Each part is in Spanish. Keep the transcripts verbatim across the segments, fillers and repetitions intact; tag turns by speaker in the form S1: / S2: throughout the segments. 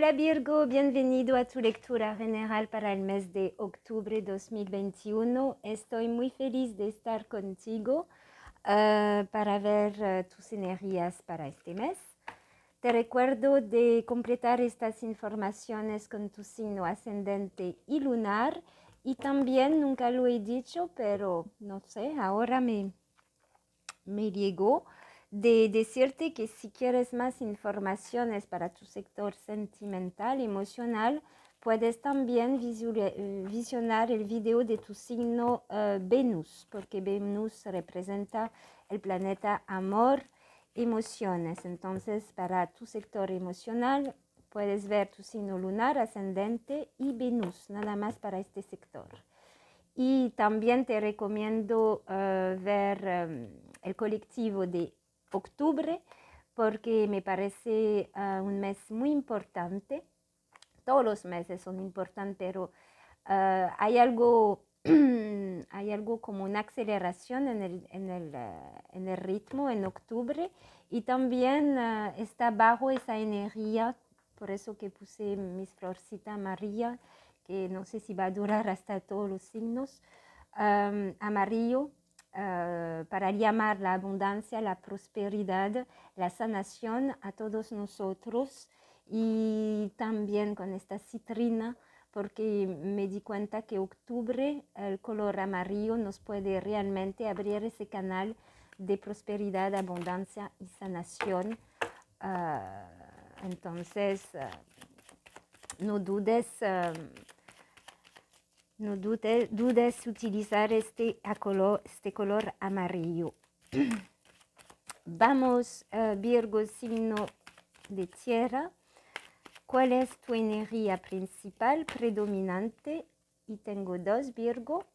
S1: Hola Virgo, bienvenido a tu lectura general para el mes de octubre dos mil veintiuno. Estoy muy feliz de estar contigo uh, para ver uh, tus energías para este mes. Te recuerdo de completar estas informaciones con tu signo ascendente y lunar. Y también, nunca lo he dicho, pero no sé, ahora me, me llegó de decirte que si quieres más informaciones para tu sector sentimental, emocional, puedes también visionar el video de tu signo uh, Venus, porque Venus representa el planeta amor, emociones. Entonces, para tu sector emocional, puedes ver tu signo lunar, ascendente y Venus, nada más para este sector. Y también te recomiendo uh, ver um, el colectivo de octubre, porque me parece uh, un mes muy importante. Todos los meses son importantes, pero uh, hay algo hay algo como una aceleración en el, en el, uh, en el ritmo en octubre, y también uh, está bajo esa energía, por eso que puse mis florcitas María, que no sé si va a durar hasta todos los signos, um, amarillo, Uh, para llamar la abundancia, la prosperidad, la sanación a todos nosotros, y también con esta citrina, porque me di cuenta que octubre, el color amarillo nos puede realmente abrir ese canal de prosperidad, abundancia y sanación. Uh, entonces, uh, no dudes uh, No dudes, dudes utilizar este color, este color amarillo. Vamos, uh, Virgo, signo de tierra. ¿Cuál es tu energía principal, predominante? Y tengo dos, Virgo.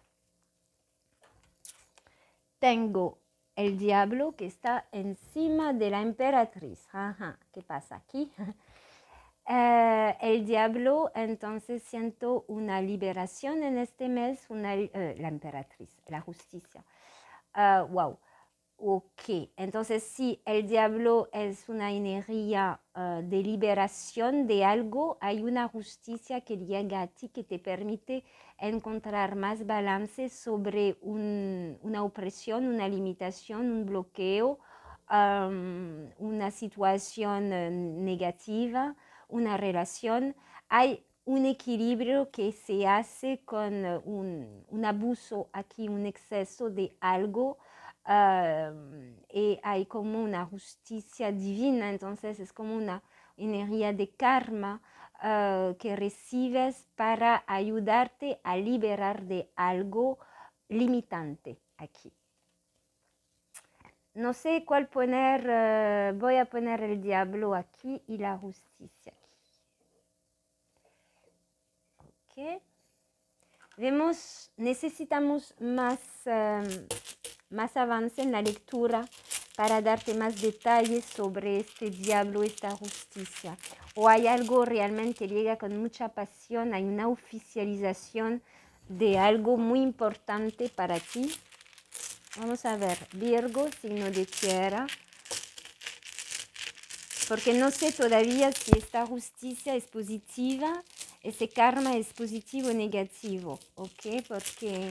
S1: Tengo el diablo, que está encima de la emperatriz. Ajá, ¿qué pasa aquí? Uh, el diablo, entonces siento una liberación en este mes, una, uh, la emperatriz, la justicia. Uh, wow, ok, entonces sí, el diablo es una energía uh, de liberación de algo. Hay una justicia que llega a ti, que te permite encontrar más balance sobre un, una opresión, una limitación, un bloqueo, um, una situación uh, negativa, una relación. Hay un equilibrio que se hace con un, un abuso aquí, un exceso de algo, uh, y hay como una justicia divina. Entonces es como una energía de karma uh, que recibes para ayudarte a liberar de algo limitante aquí. No sé cuál poner, uh, voy a poner el diablo aquí y la justicia aquí. Okay. Vemos, necesitamos más, um, más avance en la lectura para darte más detalles sobre este diablo, esta justicia. O hay algo realmente que llega con mucha pasión, hay una oficialización de algo muy importante para ti. Vamos a ver, Virgo, signo de tierra. Porque no sé todavía si esta justicia es positiva, ese karma es positivo o negativo, ¿ok? Porque,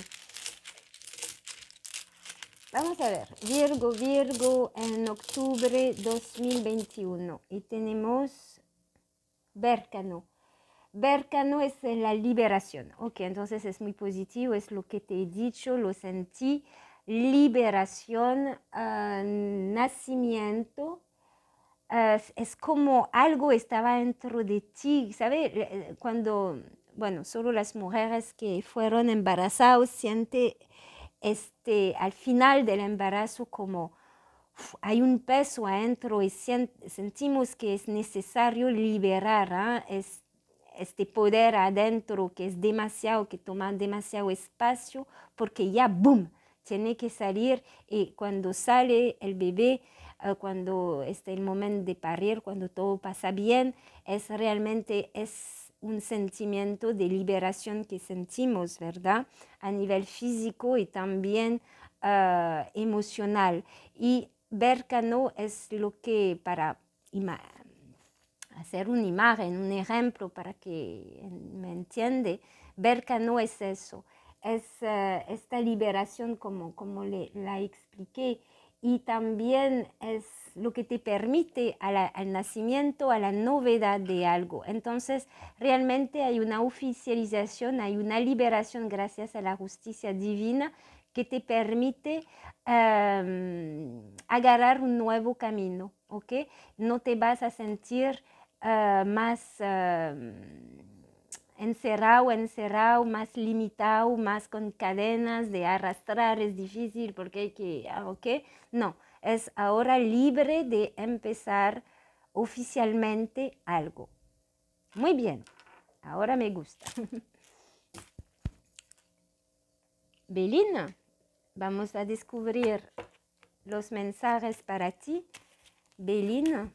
S1: vamos a ver, Virgo, Virgo en octubre dos mil veintiuno, y tenemos Bércano. Bércano es la liberación, ok, entonces es muy positivo, es lo que te he dicho, lo sentí, liberación, uh, nacimiento. Uh, es como algo estaba dentro de ti, ¿sabes? Cuando, bueno, solo las mujeres que fueron embarazadas sienten este, al final del embarazo como uf, hay un peso adentro, y sent, sentimos que es necesario liberar ¿eh? es, este poder adentro que es demasiado, que toma demasiado espacio, porque ya, boom, tiene que salir, y cuando sale el bebé, Uh, cuando está el momento de parir, cuando todo pasa bien, es realmente es un sentimiento de liberación que sentimos, ¿verdad? A nivel físico y también uh, emocional. Y Bércano es lo que para hacer una imagen, un ejemplo para que me entiende, ver que no es eso, es uh, esta liberación como, como le, la expliqué, y también es lo que te permite a la, al nacimiento, a la novedad de algo. Entonces, realmente hay una oficialización, hay una liberación gracias a la justicia divina que te permite um, agarrar un nuevo camino, ¿ok? No te vas a sentir uh, más uh, encerrado, encerrado, más limitado, más con cadenas de arrastrar, es difícil porque hay que, ¿ok? No, es ahora libre de empezar oficialmente algo. Muy bien, ahora me gusta. Belina, vamos a descubrir los mensajes para ti. Belina,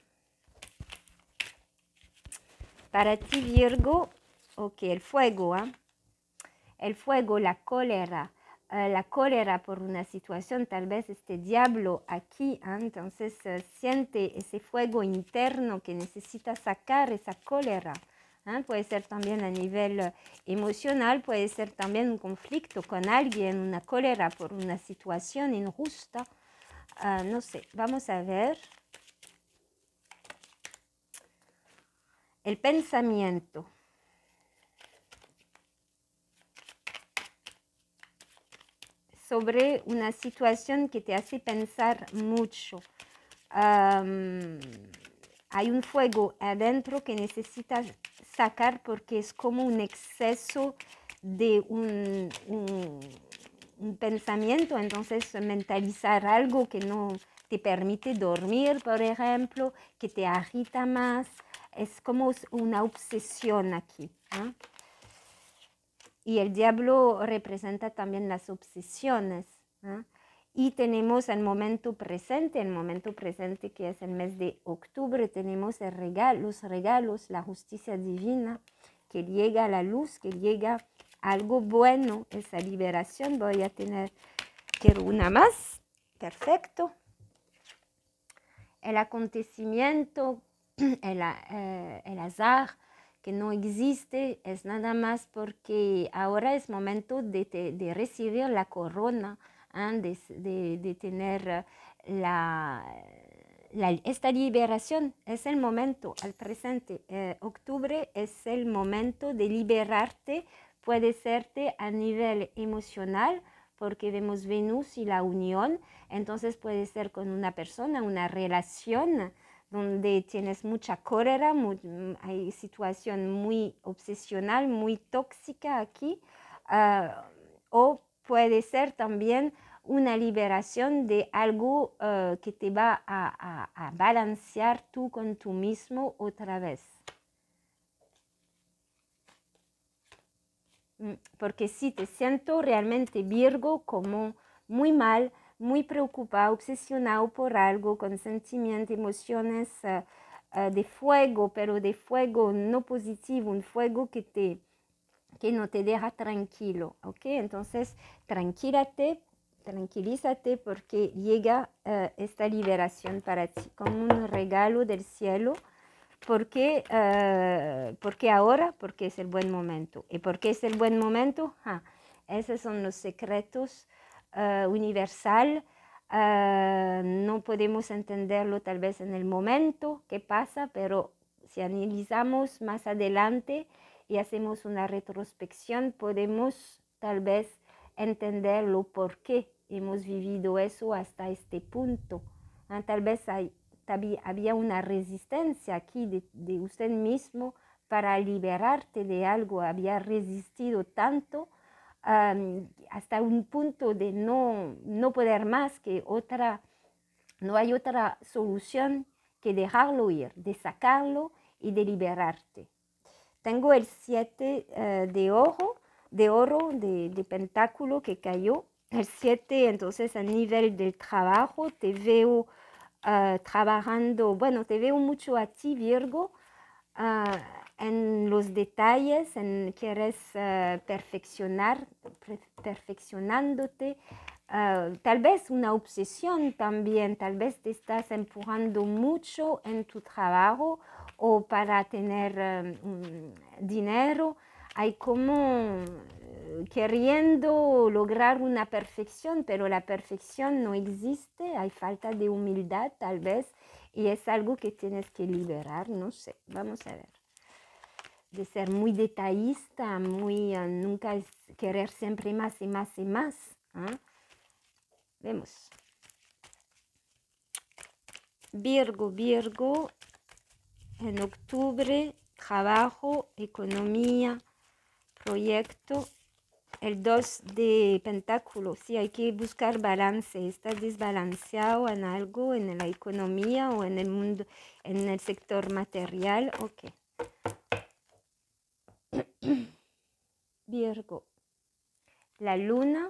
S1: para ti Virgo, ok, el fuego, ¿eh? El fuego, la cólera, uh, la cólera por una situación, tal vez este diablo aquí, ¿eh? Entonces uh, siente ese fuego interno que necesita sacar esa cólera. ¿eh? Puede ser también a nivel uh, emocional, puede ser también un conflicto con alguien, una cólera por una situación injusta. Uh, no sé, vamos a ver. El pensamiento. Sobre una situación que te hace pensar mucho. Um, hay un fuego adentro que necesitas sacar porque es como un exceso de un, un, un pensamiento, entonces mentalizar algo que no te permite dormir, por ejemplo, que te agita más, es como una obsesión aquí, ¿eh? Y el diablo representa también las obsesiones, ¿eh? Y tenemos el momento presente, el momento presente que es el mes de octubre, tenemos el regalo, los regalos, la justicia divina, que llega a la luz, que llega algo bueno, esa liberación. Voy a tener, quiero una más, perfecto. El acontecimiento, el, eh, el azar, que no existe, es nada más porque ahora es momento de, de, de recibir la corona, ¿eh? de, de, de tener la, la, esta liberación. Es el momento, al presente. Eh, octubre es el momento de liberarte, puede serte a nivel emocional, porque vemos Venus y la unión, entonces puede ser con una persona, una relación, donde tienes mucha cólera, muy, hay situación muy obsesional, muy tóxica aquí, uh, o puede ser también una liberación de algo uh, que te va a, a, a balancear tú con tú mismo otra vez. Porque sí, te siento realmente Virgo como muy mal, muy preocupado, obsesionado por algo, con sentimientos, emociones uh, uh, de fuego, pero de fuego no positivo, un fuego que, te, que no te deja tranquilo, ¿ok? Entonces, tranquilízate, tranquilízate porque llega uh, esta liberación para ti, como un regalo del cielo. ¿Por qué? Uh, porque ahora, porque es el buen momento. ¿Y por qué es el buen momento? Ah, esos son los secretos uh, universal. Uh, no podemos entenderlo tal vez en el momento que pasa, pero si analizamos más adelante y hacemos una retrospección, podemos tal vez entenderlo por qué hemos vivido eso hasta este punto. Ah, tal vez hay había una resistencia aquí de, de usted mismo para liberarte de algo, había resistido tanto um, hasta un punto de no, no poder más, que otra, no hay otra solución que dejarlo ir, de sacarlo y de liberarte. Tengo el siete uh, de oro, de oro, de, de pentáculo que cayó. El siete, entonces a nivel del trabajo, te veo Uh, trabajando, bueno, te veo mucho a ti, Virgo, uh, en los detalles, en quieres uh, perfeccionar, perfeccionándote, uh, tal vez una obsesión también, tal vez te estás empujando mucho en tu trabajo o para tener eh, um, dinero. Hay como eh, queriendo lograr una perfección, pero la perfección no existe, hay falta de humildad tal vez, y es algo que tienes que liberar, no sé, vamos a ver. De ser muy detallista, muy uh, nunca es querer siempre más y más y más. ¿eh? Vemos. Virgo, Virgo, en octubre, trabajo, economía, proyecto, el dos de pentáculos. Sí, hay que buscar balance. Estás desbalanceado en algo, en la economía o en el mundo, en el sector material. Ok. Virgo, la luna,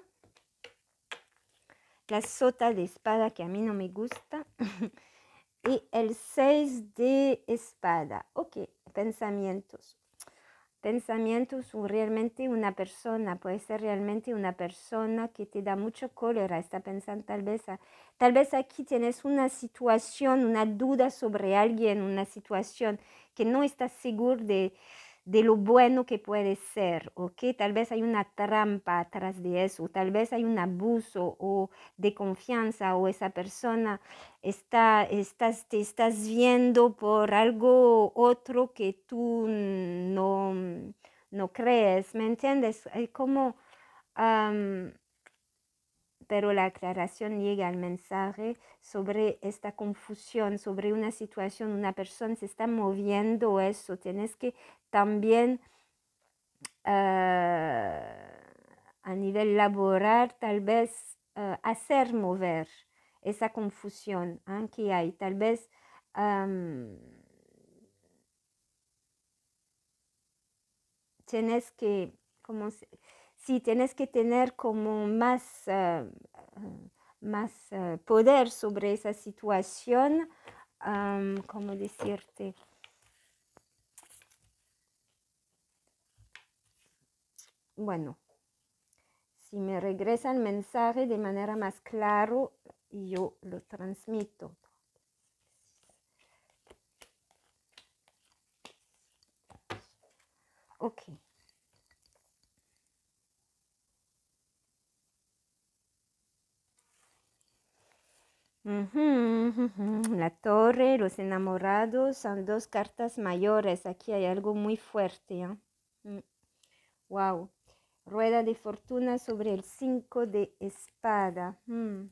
S1: la sota de espada que a mí no me gusta y el seis de espada. Ok, pensamientos. Pensamientos, o realmente una persona, puede ser realmente una persona que te da mucho cólera, está pensando tal vez, a, tal vez aquí tienes una situación, una duda sobre alguien, una situación que no estás seguro de, de lo bueno que puede ser, ¿ok? Tal vez hay una trampa atrás de eso, tal vez hay un abuso o de confianza o esa persona está, estás, te estás viendo por algo otro que tú no, no crees, ¿me entiendes? Hay como, um, pero la aclaración llega al mensaje sobre esta confusión, sobre una situación, una persona se está moviendo eso, tienes que también uh, a nivel laboral tal vez uh, hacer mover esa confusión ¿eh? que hay, tal vez um, tienes que, como si, sí, tienes que tener como más, uh, uh, más uh, poder sobre esa situación, um, ¿cómo decirte? Bueno, si me regresa el mensaje de manera más claro, yo lo transmito. Ok. Uh-huh, uh-huh. La torre, los enamorados son dos cartas mayores. Aquí hay algo muy fuerte. ¿eh? Mm. Wow. Rueda de fortuna sobre el cinco de espada. Mm.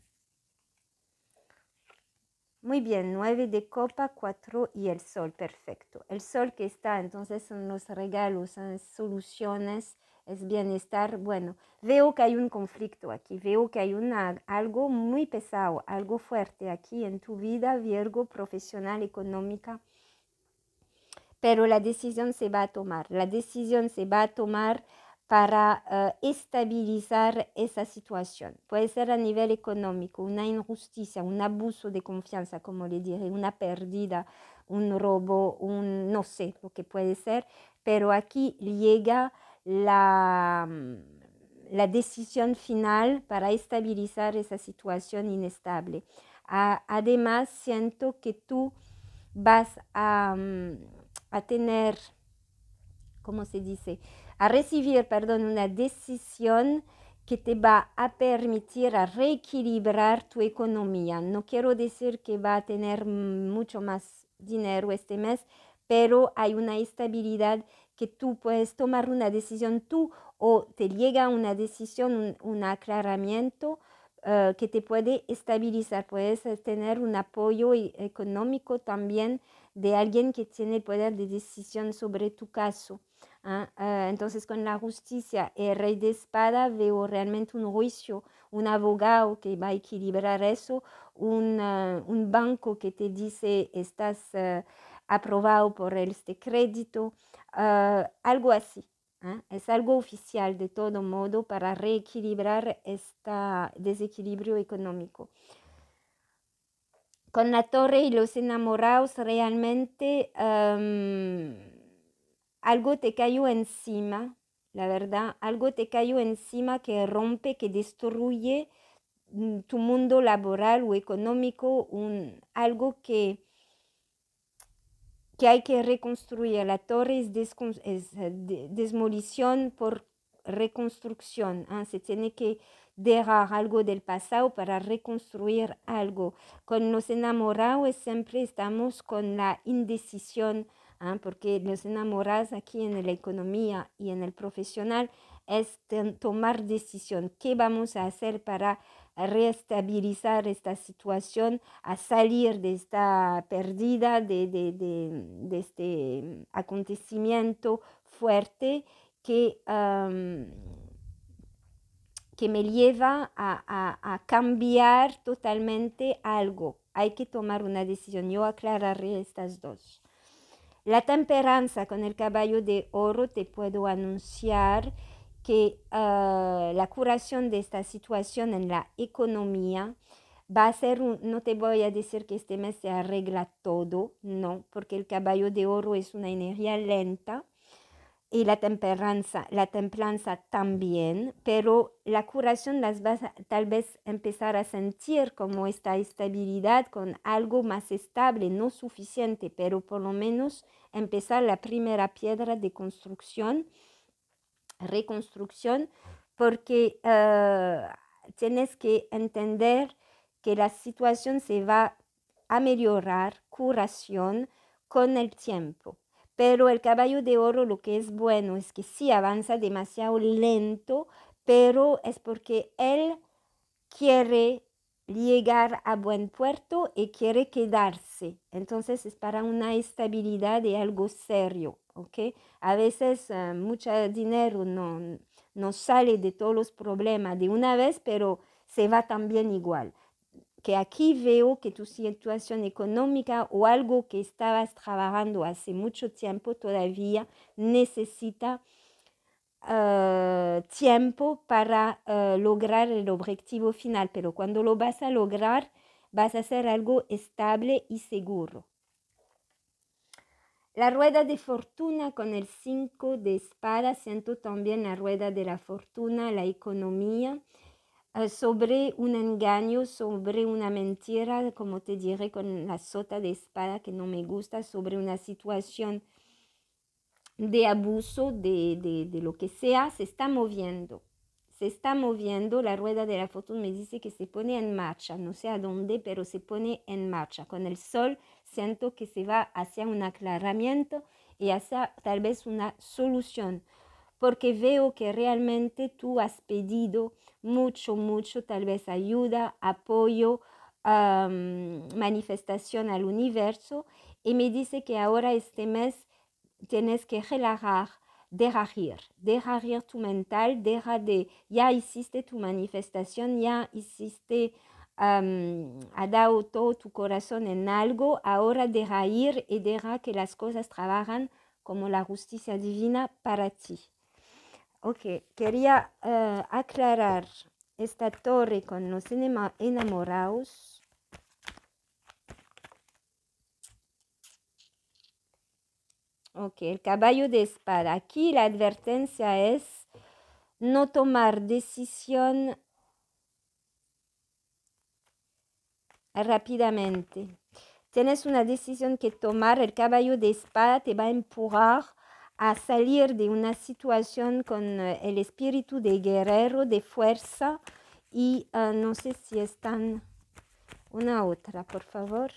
S1: Muy bien, nueve de copa, cuatro y el sol, perfecto. El sol que está, entonces son los regalos, son soluciones, es bienestar. Bueno, veo que hay un conflicto aquí, veo que hay una, algo muy pesado, algo fuerte aquí en tu vida, Virgo, profesional, económica. Pero la decisión se va a tomar, la decisión se va a tomar para uh, estabilizar esa situación. Puede ser a nivel económico, una injusticia, un abuso de confianza, como le diré, una pérdida, un robo, un no sé lo que puede ser, pero aquí llega la, la decisión final para estabilizar esa situación inestable. A, además, siento que tú vas a, a tener, ¿cómo se dice? A recibir, perdón, una decisión que te va a permitir a reequilibrar tu economía. No quiero decir que va a tener mucho más dinero este mes, pero hay una estabilidad que tú puedes tomar una decisión tú o te llega una decisión, un, un aclaramiento uh, que te puede estabilizar. Puedes tener un apoyo económico también de alguien que tiene el poder de decisión sobre tu caso. ¿eh? Uh, entonces con la justicia, el rey de espada, veo realmente un juicio, un abogado que va a equilibrar eso, un, uh, un banco que te dice estás uh, aprobado por este crédito, uh, algo así. ¿eh? Es algo oficial de todo modo para reequilibrar este desequilibrio económico. Con la torre y los enamorados realmente um, algo te cayó encima, la verdad, algo te cayó encima que rompe, que destruye mm, tu mundo laboral o económico, un, algo que, que hay que reconstruir. La torre es, es de demolición por reconstrucción. ¿eh? Se tiene que dejar algo del pasado para reconstruir algo. Con los enamorados siempre estamos con la indecisión, ¿eh? Porque los enamorados aquí en la economía y en el profesional es tomar decisión. ¿Qué vamos a hacer para reestabilizar esta situación, a salir de esta pérdida, de, de, de, de este acontecimiento fuerte que, um, que me lleva a, a, a cambiar totalmente algo? Hay que tomar una decisión. Yo aclararé estas dos. La temperanza con el caballo de oro, te puedo anunciar que uh, la curación de esta situación en la economía va a ser, un, no te voy a decir que este mes se arregla todo, no, porque el caballo de oro es una energía lenta y la temperanza, la templanza también, pero la curación las vas a tal vez empezar a sentir como esta estabilidad con algo más estable, no suficiente, pero por lo menos empezar la primera piedra de construcción, reconstrucción, porque uh, tienes que entender que la situación se va a mejorar, curación, con el tiempo. Pero el caballo de oro lo que es bueno es que sí avanza demasiado lento, pero es porque él quiere llegar a buen puerto y quiere quedarse. Entonces es para una estabilidad de algo serio, ¿ok? A veces uh, mucho dinero no, no sale de todos los problemas de una vez, pero se va también igual. Que aquí veo que tu situación económica o algo que estabas trabajando hace mucho tiempo todavía necesita uh, tiempo para uh, lograr el objetivo final, pero cuando lo vas a lograr vas a hacer algo estable y seguro. La rueda de fortuna con el cinco de espadas, siento también la rueda de la fortuna, la economía, Uh, sobre un engaño, sobre una mentira, como te diré con la sota de espada que no me gusta, sobre una situación de abuso, de, de, de lo que sea, se está moviendo. Se está moviendo, la rueda de la fortuna me dice que se pone en marcha, no sé a dónde, pero se pone en marcha. Con el sol siento que se va hacia un aclaramiento y hacia tal vez una solución, porque veo que realmente tú has pedido mucho, mucho, tal vez ayuda, apoyo, um, manifestación al universo, y me dice que ahora este mes tienes que relajar, dejar ir, dejar ir tu mental, deja de, ya hiciste tu manifestación, ya hiciste, um, ha dado todo tu corazón en algo, ahora deja ir y deja que las cosas trabajan como la justicia divina para ti. Ok, quería uh, aclarar esta torre con los enamorados. Ok, el caballo de espada. Aquí la advertencia es no tomar decisión rápidamente. Tienes una decisión que tomar. El caballo de espada te va a empujar a salir de una situación con uh, el espíritu de guerrero, de fuerza, y uh, no sé si están una otra, por favor.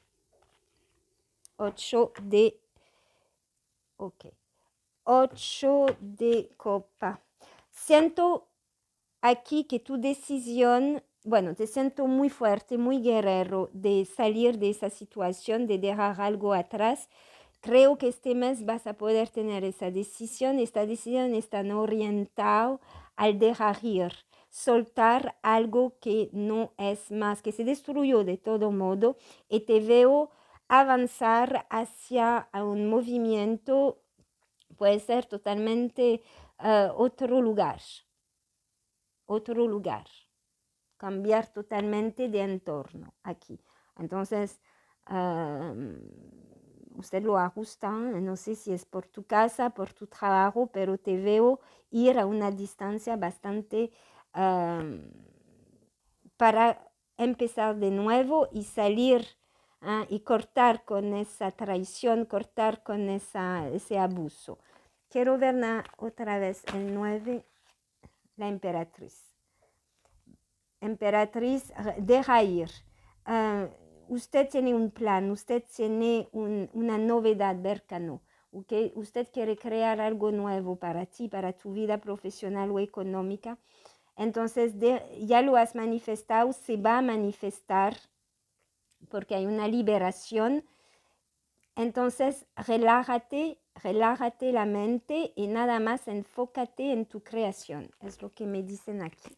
S1: Ocho de, ok, ocho de copa. Siento aquí que tu decisión, bueno, te siento muy fuerte, muy guerrero de salir de esa situación, de dejar algo atrás. Creo que este mes vas a poder tener esa decisión. Esta decisión está orientada al dejar ir, soltar algo que no es más, que se destruyó de todo modo, y te veo avanzar hacia un movimiento, puede ser totalmente uh, otro lugar, otro lugar, cambiar totalmente de entorno aquí. Entonces, uh, usted lo ajusta, no sé si es por tu casa, por tu trabajo, pero te veo ir a una distancia bastante uh, para empezar de nuevo y salir ¿eh? Y cortar con esa traición, cortar con esa, ese abuso. Quiero ver na, otra vez el nueve, la emperatriz. Emperatriz, deja ir. Uh, usted tiene un plan, usted tiene un, una novedad cercano. Okay? Usted quiere crear algo nuevo para ti, para tu vida profesional o económica. Entonces, de, ya lo has manifestado, se va a manifestar porque hay una liberación. Entonces, relájate, relájate la mente y nada más enfócate en tu creación. Es lo que me dicen aquí.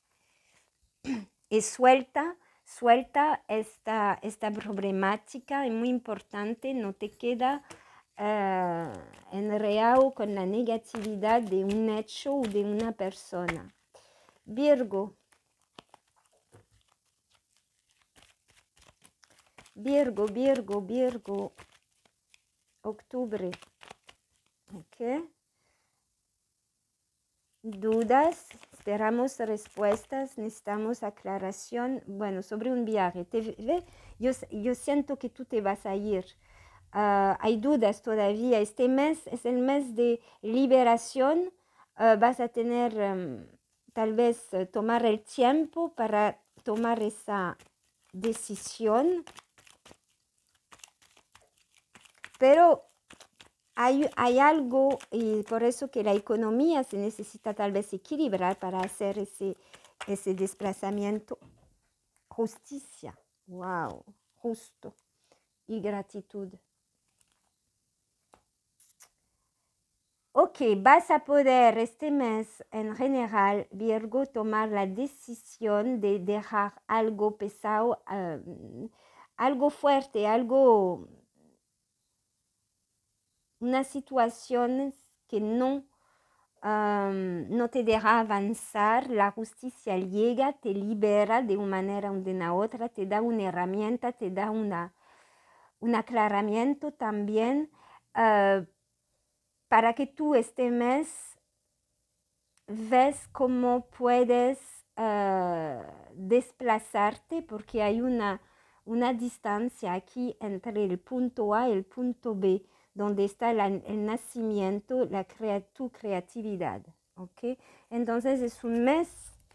S1: Y suelta, suelta esta, esta problemática, es muy importante, no te queda uh, enredado con la negatividad de un hecho o de una persona. Virgo. Virgo, Virgo, Virgo. Octubre. Ok. Dudas, esperamos respuestas, necesitamos aclaración. Bueno, sobre un viaje. Te, ve, yo, yo siento que tú te vas a ir. Uh, hay dudas todavía. Este mes es el mes de liberación. Uh, vas a tener um, tal vez uh, tomar el tiempo para tomar esa decisión. Pero Hay, hay algo, y por eso que la economía se necesita tal vez equilibrar para hacer ese, ese desplazamiento. Justicia, wow, justo, y gratitud. Ok, vas a poder este mes en general, Virgo, tomar la decisión de dejar algo pesado, um, algo fuerte, algo... una situación que no, um, no te deja avanzar, la justicia llega, te libera de una manera o de una otra, te da una herramienta, te da una, un aclaramiento también uh, para que tú este mes ves cómo puedes uh, desplazarte, porque hay una, una distancia aquí entre el punto A y el punto B, donde está la, el nacimiento, la crea, tu creatividad. ¿Okay? Entonces es un mes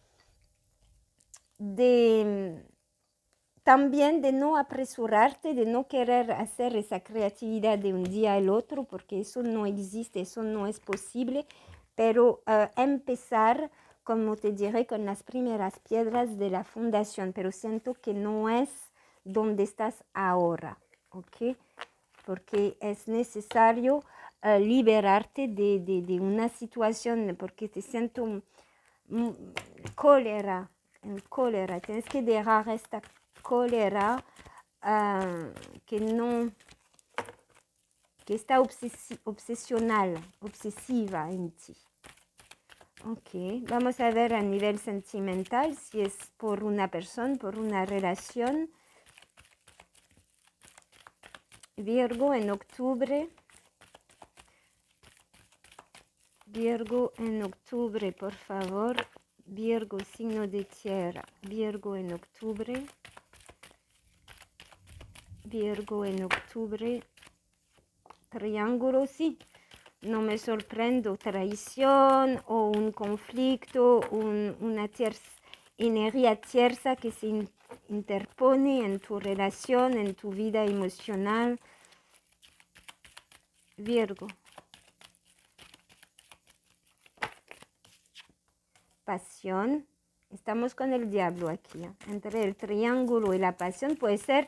S1: de también de no apresurarte, de no querer hacer esa creatividad de un día al otro, porque eso no existe, eso no es posible, pero uh, empezar, como te diré, con las primeras piedras de la fundación, pero siento que no es donde estás ahora, ¿ok? Porque es necesario uh, liberarte de, de, de una situación, porque te siento um, um, cólera, en cólera, tienes que dejar esta cólera uh, que no, que está obsesi obsesional, obsesiva en ti. Ok, vamos a ver a nivel sentimental si es por una persona, por una relación. Virgo en octubre. Virgo en octubre, por favor. Virgo, signo de tierra. Virgo en octubre. Virgo en octubre. Triángulo, sí. No me sorprendo. Traición o un conflicto, un, una tierza, energía tierza que se in, interpone en tu relación, en tu vida emocional. Virgo. Pasión. Estamos con el diablo aquí. ¿eh? Entre el triángulo y la pasión puede ser,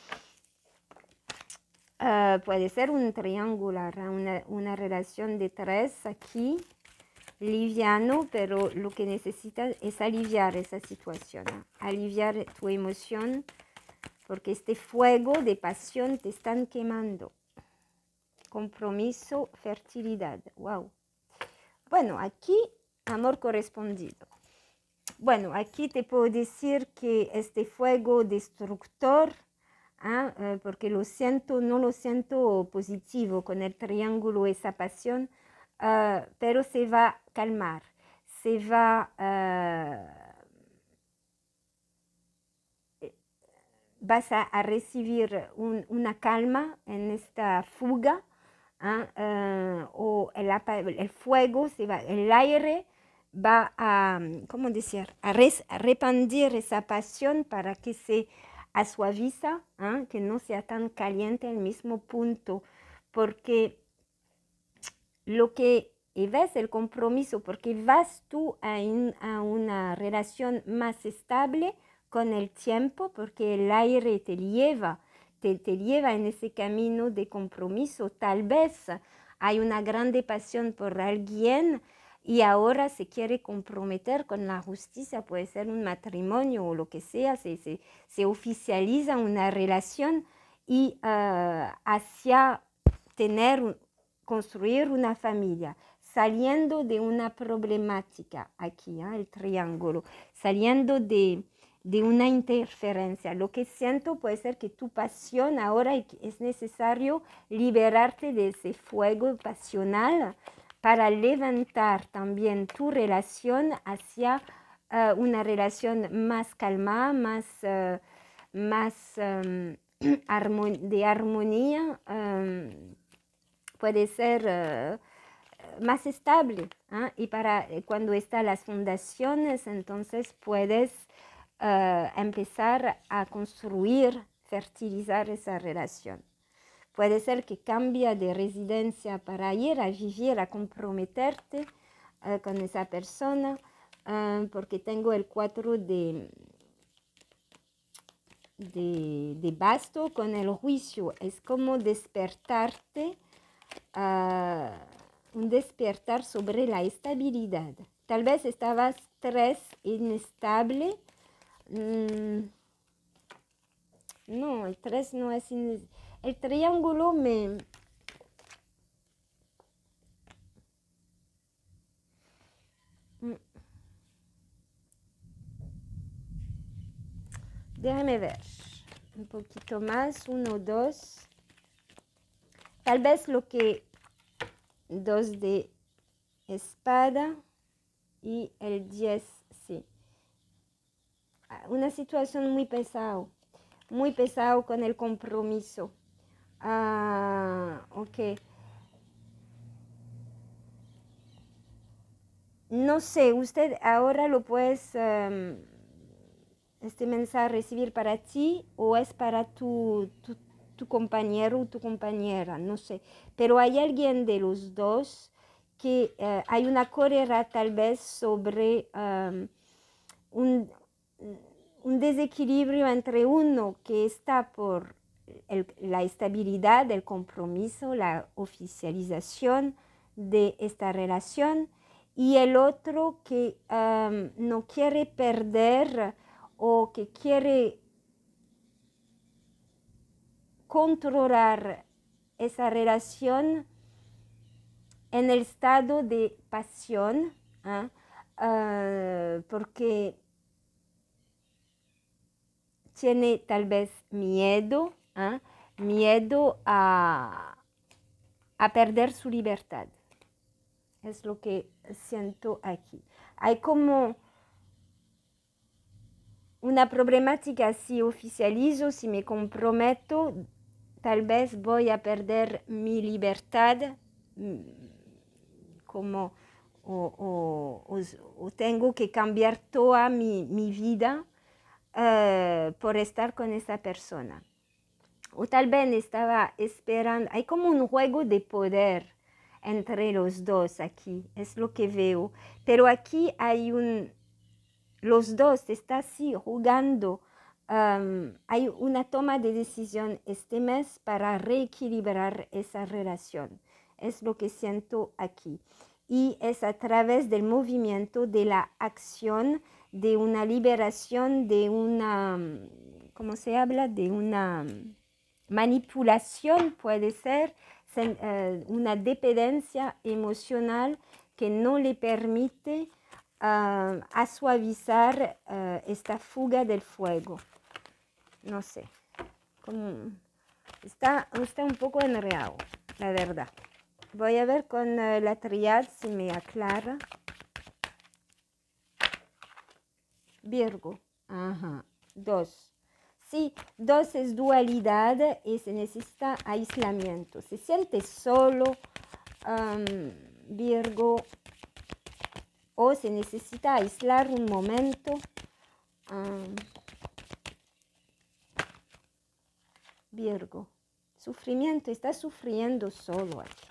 S1: uh, puede ser un triangular, ¿eh? una, una relación de tres aquí, liviano, pero lo que necesitas es aliviar esa situación, ¿eh? aliviar tu emoción, porque este fuego de pasión te están quemando. Compromiso, fertilidad. Wow. Bueno, aquí amor correspondido. Bueno, aquí te puedo decir que este fuego destructor, ¿eh? Eh, porque lo siento, no lo siento positivo con el triángulo, esa pasión, uh, pero se va a calmar, se va, uh, vas a, a recibir un, una calma en esta fuga, ¿eh? Uh, o el, el fuego, se va, el aire va a, ¿cómo decir?, a, res, a repandir esa pasión para que se asuaviza, ¿eh? Que no sea tan caliente el mismo punto, porque lo que ves el compromiso, porque vas tú a, in, a una relación más estable con el tiempo, porque el aire te lleva, te, te lleva en ese camino de compromiso. Tal vez hay una grande pasión por alguien y ahora se quiere comprometer con la justicia, puede ser un matrimonio o lo que sea, se, se, se oficializa una relación y uh, hacia tener, construir una familia, saliendo de una problemática aquí, ¿eh? El triángulo, saliendo de, de una interferencia. Lo que siento puede ser que tu pasión ahora es necesario liberarte de ese fuego pasional para levantar también tu relación hacia uh, una relación más calmada, más, uh, más um, de armonía, um, puede ser uh, más estable, ¿eh? Y para eh, cuando están las fundaciones, entonces puedes uh, empezar a construir, fertilizar esa relación. Puede ser que cambia de residencia para ir a vivir, a comprometerte uh, con esa persona, uh, porque tengo el cuatro de, de, de basto con el juicio. Es como despertarte, uh, un despertar sobre la estabilidad. Tal vez estabas tres, inestable. Mm, no, el tres no es inestable. El triángulo me... Déjame ver. Un poquito más. Uno, dos. Tal vez lo que... Dos de espada. Y el diez, sí. Una situación muy pesada. Muy pesado con el compromiso. Ah, ok. No sé, usted ahora lo puedes, um, este mensaje recibir para ti o es para tu, tu, tu compañero o tu compañera, no sé. Pero hay alguien de los dos que uh, hay una carrera tal vez sobre um, un, un desequilibrio entre uno que está por el, la estabilidad, el compromiso, la oficialización de esta relación, y el otro que um, no quiere perder o que quiere controlar esa relación en el estado de pasión, ¿eh? uh, porque tiene tal vez miedo, ¿eh? miedo a, a perder su libertad. Es lo que siento aquí. Hay como una problemática: si oficializo, si me comprometo, tal vez voy a perder mi libertad, como, o, o, o, o tengo que cambiar toda mi, mi vida uh, por estar con esa persona. O tal vez estaba esperando, hay como un juego de poder entre los dos aquí, es lo que veo. Pero aquí hay un, los dos están así jugando, um, hay una toma de decisión este mes para reequilibrar esa relación. Es lo que siento aquí. Y es a través del movimiento, de la acción, de una liberación, de una, ¿cómo se habla? De una manipulación, puede ser, una dependencia emocional que no le permite uh, a suavizar uh, esta fuga del fuego. No sé, como está, está un poco enredado, la verdad. Voy a ver con uh, la triad si me aclara. Virgo, ajá, dos. Sí, dos es dualidad y se necesita aislamiento. Se siente solo, um, Virgo, o se necesita aislar un momento. Um, Virgo, sufrimiento, está sufriendo solo aquí.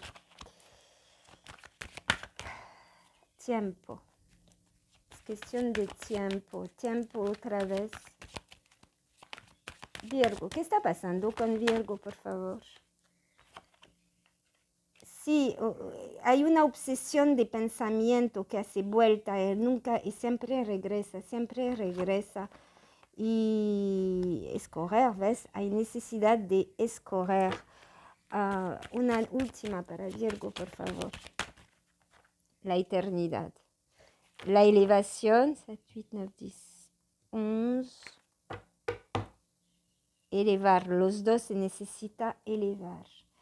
S1: Tiempo, es cuestión de tiempo, tiempo otra vez. Virgo, ¿qué está pasando con Virgo, por favor? Sí, hay una obsesión de pensamiento que hace vuelta, él nunca y siempre regresa, siempre regresa. Y escoger, ¿ves? Hay necesidad de escoger. Uh, una última para Virgo, por favor. La eternidad. La elevación, siete, ocho, nueve, diez, once. Elevar, los dos se necesita elevar.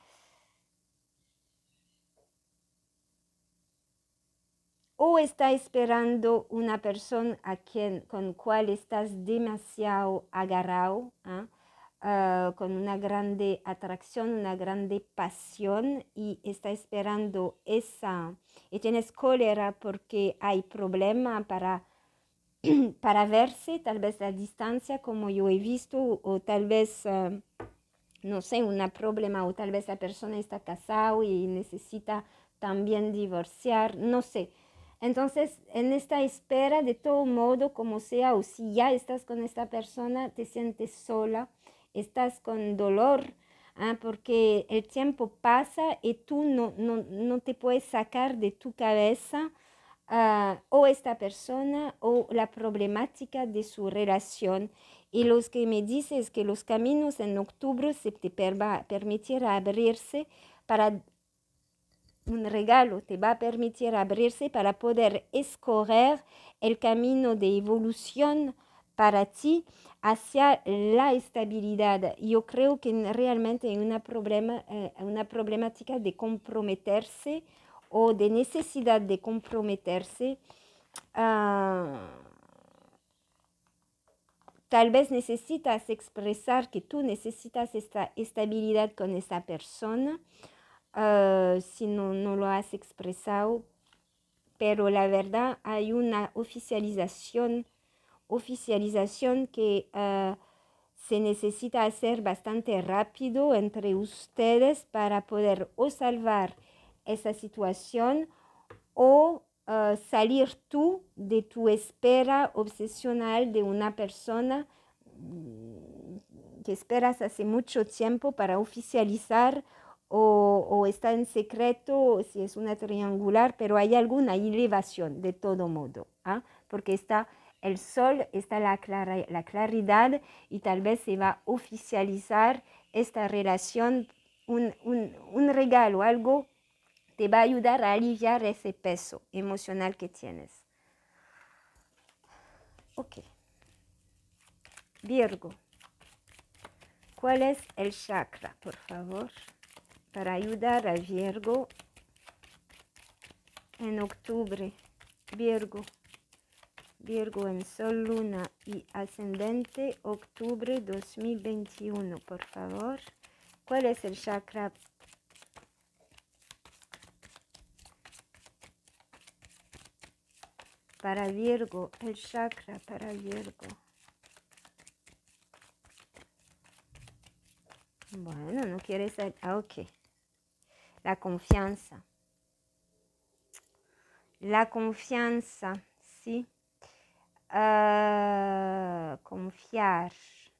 S1: O está esperando una persona a quien, con cual estás demasiado agarrado, ¿eh? uh, con una grande atracción, una grande pasión, y está esperando esa, y tienes cólera porque hay problema para, para verse, tal vez a distancia, como yo he visto, o tal vez, uh, no sé, un problema, o tal vez la persona está casada y necesita también divorciar, no sé. Entonces, en esta espera, de todo modo, como sea, o si ya estás con esta persona, te sientes sola, estás con dolor, ¿eh? Porque el tiempo pasa y tú no, no, no te puedes sacar de tu cabeza uh, o esta persona o la problemática de su relación. Y los que me dicen es que los caminos en octubre se te va a permitir abrirse para un regalo, te va a permitir abrirse para poder escoger el camino de evolución para ti hacia la estabilidad. Yo creo que realmente hay una, problema, eh, una problemática de comprometerse o de necesidad de comprometerse. Uh, tal vez necesitas expresar que tú necesitas esta estabilidad con esa persona. Uh, si no, no lo has expresado, pero la verdad hay una oficialización, oficialización que uh, se necesita hacer bastante rápido entre ustedes para poder o salvar esa situación o uh, salir tú de tu espera obsesional de una persona que esperas hace mucho tiempo para oficializar. O, o está en secreto, si es una triangular, pero hay alguna elevación de todo modo, ¿eh? Porque está el sol, está la, clara, la claridad y tal vez se va a oficializar esta relación, un, un, un regalo, algo te va a ayudar a aliviar ese peso emocional que tienes. Ok. Virgo, ¿cuál es el chakra, por favor? Para ayudar a Virgo en octubre. Virgo, Virgo en Sol, Luna y Ascendente, octubre dos mil veintiuno, por favor. ¿Cuál es el chakra? Para Virgo, el chakra para Virgo. Bueno, no quieres ser... Ah, ok. La confianza. La confianza, sí. Uh, confiar.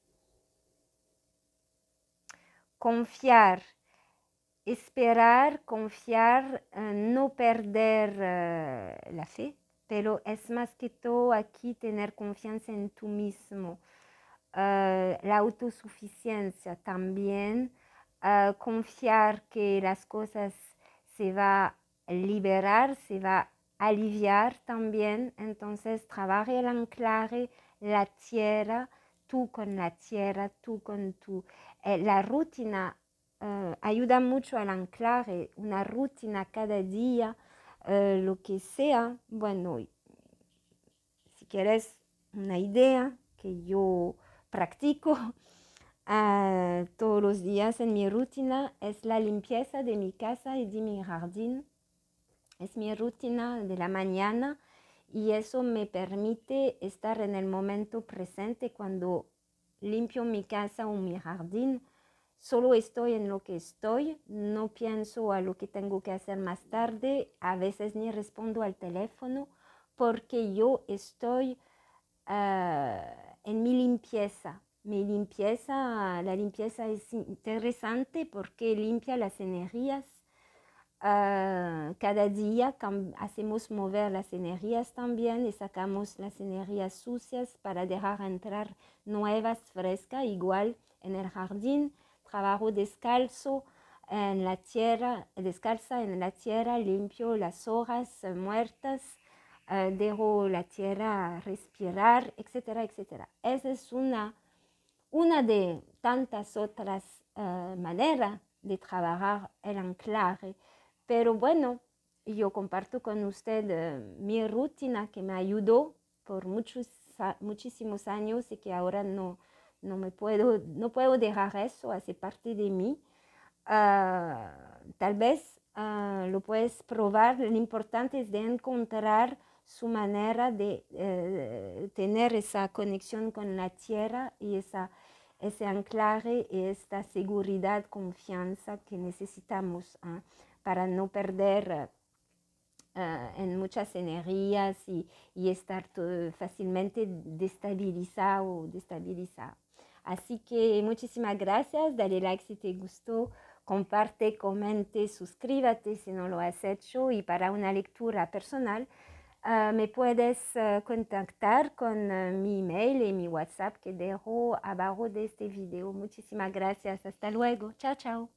S1: Confiar. Esperar, confiar, uh, no perder uh, la fe, pero es más que todo aquí tener confianza en tú mismo. Uh, la autosuficiencia también. Uh, confiar que las cosas se va a liberar, se va a aliviar también. Entonces, trabaja el anclaje, la tierra, tú con la tierra, tú con tu... Eh, la rutina uh, ayuda mucho al anclaje, una rutina cada día, uh, lo que sea. Bueno, si quieres una idea que yo practico uh, todos los días en mi rutina es la limpieza de mi casa y de mi jardín. Es mi rutina de la mañana y eso me permite estar en el momento presente cuando limpio mi casa o mi jardín. Solo estoy en lo que estoy, no pienso a lo que tengo que hacer más tarde, a veces ni respondo al teléfono porque yo estoy uh, en mi limpieza. Mi limpieza, la limpieza es interesante porque limpia las energías. Uh, cada día hacemos mover las energías también y sacamos las energías sucias para dejar entrar nuevas, frescas. Igual en el jardín, trabajo descalzo en la tierra, descalza en la tierra, limpio las hojas muertas, uh, dejo la tierra respirar, etcétera, etcétera. Esa es una, una de tantas otras uh, maneras de trabajar el anclaje. Pero bueno, yo comparto con usted uh, mi rutina que me ayudó por muchos, muchísimos años y que ahora no, no me puedo, no puedo dejar eso, hace parte de mí. Uh, tal vez uh, lo puedes probar, lo importante es de encontrar su manera de uh, tener esa conexión con la tierra y esa, ese anclaje y esta seguridad, confianza que necesitamos uh, para no perder uh, en muchas energías y, y estar todo fácilmente destabilizado o destabilizado. Así que muchísimas gracias, dale like si te gustó, comparte, comente, suscríbete si no lo has hecho y para una lectura personal uh, me puedes uh, contactar con uh, mi email y mi WhatsApp que dejo abajo de este video. Muchísimas gracias, hasta luego, chao chao.